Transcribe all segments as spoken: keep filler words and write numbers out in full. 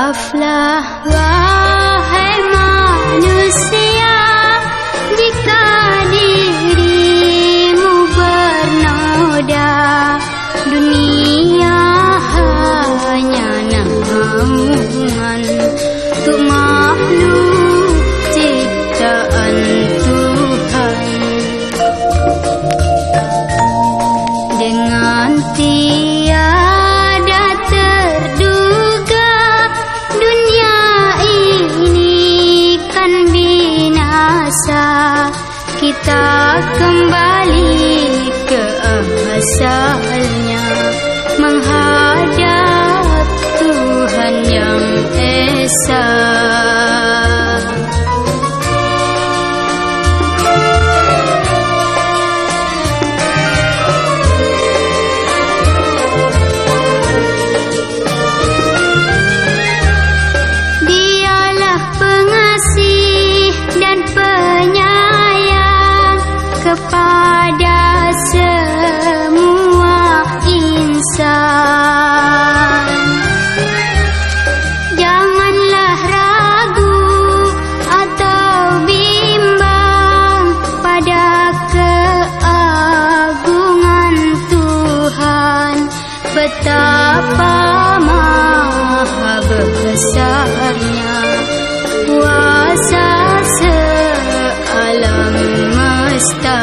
Maaflah wahai manusia, jika dirimu bernoda. Dunia hanya naungan untuk makhluk ciptaan Tuhan. Dengan tiada terduga dunia ini kan binasa. Kita kembali ke asalnya, menghadap Tuhan yang esa. Dialah pengasih dan penyayang kepada semua insan. Janganlah ragu atau bimbang pada keagungan Tuhan. Betapa maha besarnya kuasa sealam semesta.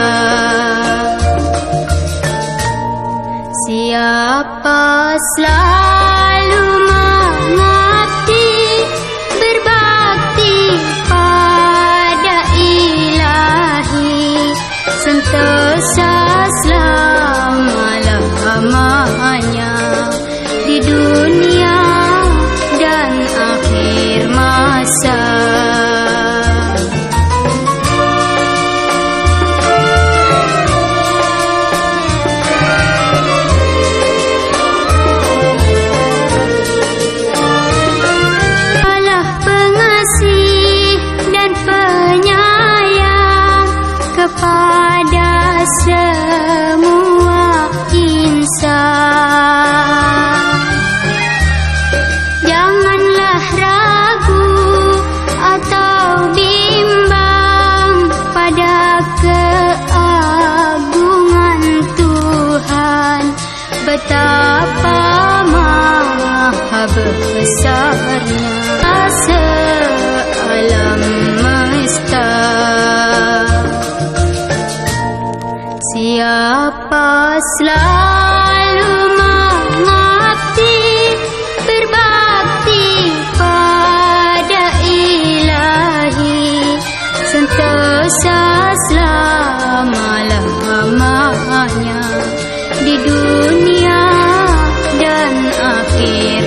Siapa selalu mengabdi, berbakti pada Ilahi, sentosa selama-lamanya di dunia dan akhir masa. Kepada semua insan, janganlah ragu atau bimbang pada keagungan Tuhan. Betapa maha besarnya sealam semesta. Siapa selalu mengabdi, berbakti pada Ilahi, sentosa selama-lamanya di dunia dan akhir